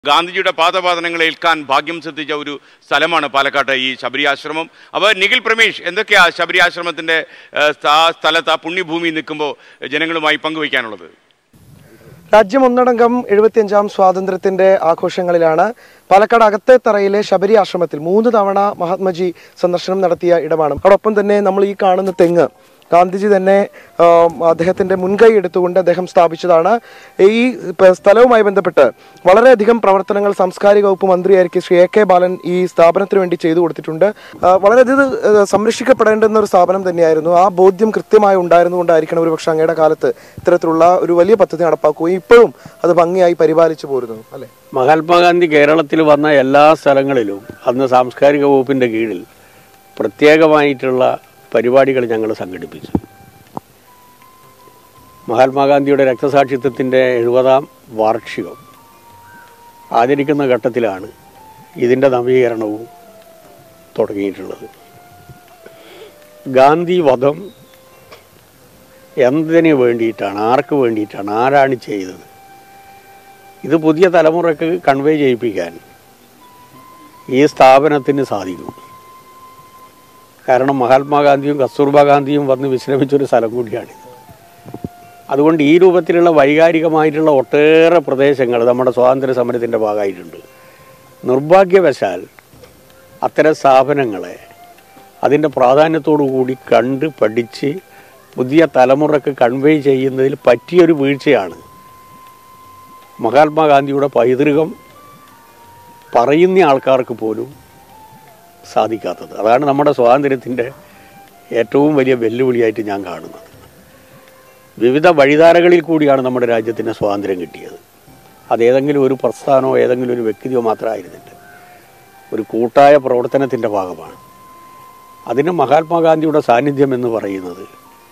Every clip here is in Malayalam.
ഗാന്ധിജിയുടെ പാദപാദനങ്ങൾ ഏൽക്കാൻ ഭാഗ്യം സിദ്ധിച്ച ഒരു സ്ഥലമാണ് പാലക്കാട്ടെ ഈ ശബരി ആശ്രമം. അപ്പോൾ നിഖിൽ പ്രമേഷ്, എന്തൊക്കെയാ ശബരി ആശ്രമത്തിൻ്റെ സ്ഥലത്ത് ആ പുണ്യഭൂമി നിൽക്കുമ്പോൾ ജനങ്ങളുമായി പങ്കുവയ്ക്കാനുള്ളത്? രാജ്യം ഒന്നടങ്കം 75ാം സ്വാതന്ത്ര്യത്തിന്റെ ആഘോഷങ്ങളിലാണ്. പാലക്കാട് അകത്തെ തറയിലെ ശബരി ആശ്രമത്തിൽ 3 തവണ മഹാത്മജി സന്ദർശനം നടത്തിയ ഇടമാണ്. അതോടൊപ്പം തന്നെ നമ്മൾ ഈ കാണുന്ന തെങ്ങ് ഗാന്ധിജി തന്നെ അദ്ദേഹത്തിന്റെ മുൻകൈ എടുത്തുകൊണ്ട് അദ്ദേഹം സ്ഥാപിച്ചതാണ്. ഈ സ്ഥലവുമായി ബന്ധപ്പെട്ട് വളരെയധികം പ്രവർത്തനങ്ങൾ സാംസ്കാരിക വകുപ്പ് മന്ത്രിയായിരിക്കും ശ്രീ AK ബാലൻ ഈ സ്ഥാപനത്തിന് വേണ്ടി ചെയ്തു കൊടുത്തിട്ടുണ്ട്. വളരെയധികം സംരക്ഷിക്കപ്പെടേണ്ടുന്ന ഒരു സ്ഥാപനം തന്നെയായിരുന്നു. ആ ബോധ്യം കൃത്യമായി ഉണ്ടായിരുന്നുകൊണ്ടായിരിക്കണം ഒരുപക്ഷെ അങ്ങയുടെ കാലത്ത് ഇത്തരത്തിലുള്ള ഒരു വലിയ പദ്ധതി നടപ്പാക്കുകയും ഇപ്പോഴും അത് ഭംഗിയായി പരിപാലിച്ചു പോരുന്നു, അല്ലെ? മഹാത്മാഗാന്ധി കേരളത്തിൽ വന്ന എല്ലാ സ്ഥലങ്ങളിലും അന്ന് സാംസ്കാരിക വകുപ്പിന്റെ കീഴിൽ പ്രത്യേകമായിട്ടുള്ള പരിപാടികൾ ഞങ്ങൾ സംഘടിപ്പിച്ചു. മഹാത്മാഗാന്ധിയുടെ രക്തസാക്ഷിത്വത്തിൻ്റെ 70ാം വാർഷികം ആചരിക്കുന്ന ഘട്ടത്തിലാണ് ഇതിൻ്റെ നവീകരണവും തുടങ്ങിയിട്ടുള്ളത്. ഗാന്ധി വധം എന്തിനു വേണ്ടിയിട്ടാണ്, ആർക്ക് വേണ്ടിയിട്ടാണ്, ആരാണ് ചെയ്തത്, ഇത് പുതിയ തലമുറയ്ക്ക് കൺവേ ചെയ്യിപ്പിക്കാൻ ഈ സ്ഥാപനത്തിന് സാധിക്കും. കാരണം മഹാത്മാഗാന്ധിയും കസ്തൂർബ ഗാന്ധിയും വന്ന് വിശ്രമിച്ചൊരു സ്ഥലം കൂടിയാണ്. അതുകൊണ്ട് ഈ രൂപത്തിലുള്ള വൈകാരികമായിട്ടുള്ള ഒട്ടേറെ പ്രദേശങ്ങൾ നമ്മുടെ സ്വാതന്ത്ര്യ സമരത്തിൻ്റെ ഭാഗമായിട്ടുണ്ട്. നിർഭാഗ്യവശാൽ അത്തരം സ്ഥാപനങ്ങളെ അതിൻ്റെ പ്രാധാന്യത്തോടു കൂടി കണ്ട് പഠിച്ച് പുതിയ തലമുറയ്ക്ക് കൺവേ ചെയ്യുന്നതിൽ പറ്റിയൊരു വീഴ്ചയാണ് മഹാത്മാഗാന്ധിയുടെ പൈതൃകം പറയുന്ന ആൾക്കാർക്ക് പോലും സാധിക്കാത്തത്. അതാണ് നമ്മുടെ സ്വാതന്ത്ര്യത്തിൻ്റെ ഏറ്റവും വലിയ വെല്ലുവിളിയായിട്ട് ഞാൻ കാണുന്നത്. വിവിധ വഴിധാരകളിൽ കൂടിയാണ് നമ്മുടെ രാജ്യത്തിന് സ്വാതന്ത്ര്യം കിട്ടിയത്. അതേതെങ്കിലും ഒരു പ്രസ്ഥാനമോ ഏതെങ്കിലും ഒരു വ്യക്തിയോ മാത്രമായിരുന്നില്ല, ഒരു കൂട്ടായ പ്രവർത്തനത്തിൻ്റെ ഭാഗമാണ്. അതിന് മഹാത്മാഗാന്ധിയുടെ സാന്നിധ്യം എന്ന് പറയുന്നത്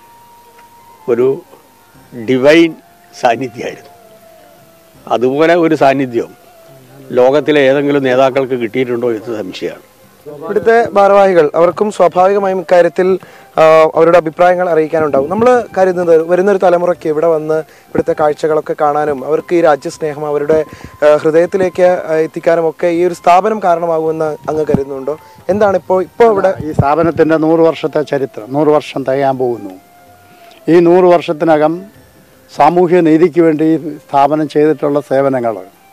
ഒരു ഡിവൈൻ സാന്നിധ്യമായിരുന്നു. അതുപോലെ ഒരു സാന്നിധ്യം ലോകത്തിലെ ഏതെങ്കിലും നേതാക്കൾക്ക് കിട്ടിയിട്ടുണ്ടോ എന്ന് സംശയമാണ്. ഇവിടുത്തെ ഭാരവാഹികൾ അവർക്കും സ്വാഭാവികമായും ഇക്കാര്യത്തിൽ അവരുടെ അഭിപ്രായങ്ങൾ അറിയിക്കാനുണ്ടാവും. നമ്മൾ കരുതുന്നത് വരുന്നൊരു തലമുറയ്ക്ക് ഇവിടെ വന്ന് ഇവിടുത്തെ കാഴ്ചകളൊക്കെ കാണാനും അവർക്ക് ഈ രാജ്യസ്നേഹം അവരുടെ ഹൃദയത്തിലേക്ക് എത്തിക്കാനും ഒക്കെ ഈ ഒരു സ്ഥാപനം കാരണമാകുമെന്ന് അങ്ങ് കരുതുന്നുണ്ടോ? എന്താണ് ഇപ്പോൾ ഇവിടെ ഈ സ്ഥാപനത്തിൻ്റെ 100 വർഷത്തെ ചരിത്രം, 100 വർഷം തികയാൻ പോകുന്നു. ഈ 100 വർഷത്തിനകം സാമൂഹ്യ നീതിക്ക് വേണ്ടി ഈ സ്ഥാപനം ചെയ്തിട്ടുള്ള സേവനങ്ങൾ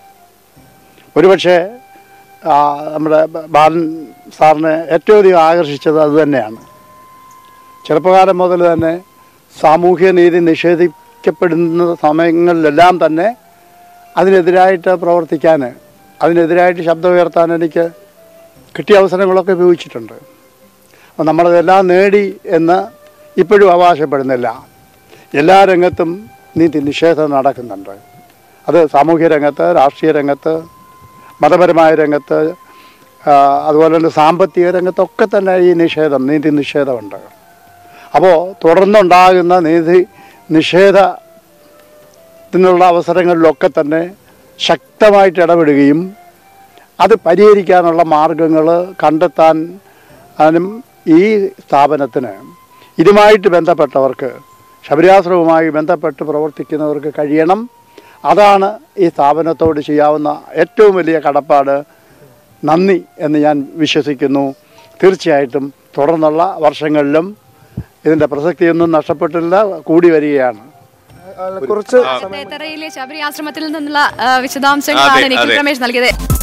ഒരുപക്ഷെ നമ്മുടെ ബാലൻ സാറിനെ ഏറ്റവും അധികം ആകർഷിച്ചത് അതുതന്നെയാണ്. ചെറുപ്പകാലം മുതൽ തന്നെ സാമൂഹ്യ നീതി നിഷേധിക്കപ്പെടുന്ന സമയങ്ങളിലെല്ലാം തന്നെ അതിനെതിരായിട്ട് പ്രവർത്തിക്കാൻ, അതിനെതിരായിട്ട് ശബ്ദം ഉയർത്താൻ എനിക്ക് കിട്ടിയ അവസരങ്ങളൊക്കെ ഉപയോഗിച്ചിട്ടുണ്ട്. അപ്പോൾ നമ്മളതെല്ലാം നേടി എന്ന് ഇപ്പോഴും അവകാശപ്പെടുന്നില്ല. എല്ലാ രംഗത്തും നീതി നിഷേധം നടക്കുന്നുണ്ട്. അത് സാമൂഹ്യ രംഗത്ത്, രാഷ്ട്രീയ രംഗത്ത്, മതപരമായ രംഗത്ത്, അതുപോലെ തന്നെ സാമ്പത്തിക രംഗത്തൊക്കെ തന്നെ ഈ നീതി നിഷേധമുണ്ട്. അപ്പോൾ തുടർന്നുണ്ടാകുന്ന നീതി നിഷേധത്തിനുള്ള അവസരങ്ങളിലൊക്കെ തന്നെ ശക്തമായിട്ട് ഇടപെടുകയും അത് പരിഹരിക്കാനുള്ള മാർഗങ്ങൾ കണ്ടെത്താനും ഈ സ്ഥാപനത്തിന് ഇതുമായിട്ട് ബന്ധപ്പെട്ടവർക്ക്, ശബരിയാശ്രമവുമായി ബന്ധപ്പെട്ട് പ്രവർത്തിക്കുന്നവർക്ക് കഴിയണം. അതാണ് ഈ സ്ഥാപനത്തോട് ചെയ്യാവുന്ന ഏറ്റവും വലിയ കടപ്പാട്. നന്ദി എന്ന് ഞാൻ വിശ്വസിക്കുന്നു. തീർച്ചയായിട്ടും തുടർന്നുള്ള വർഷങ്ങളിലും ഇതിൻ്റെ പ്രസക്തിയൊന്നും നഷ്ടപ്പെട്ടില്ല, കൂടി വരികയാണ്. കുറച്ച് ശബരി ആശ്രമത്തിൽ നിന്നുള്ള വിശദാംശങ്ങളാണ് നിഖിൽ രമേശ് നൽകിയത്.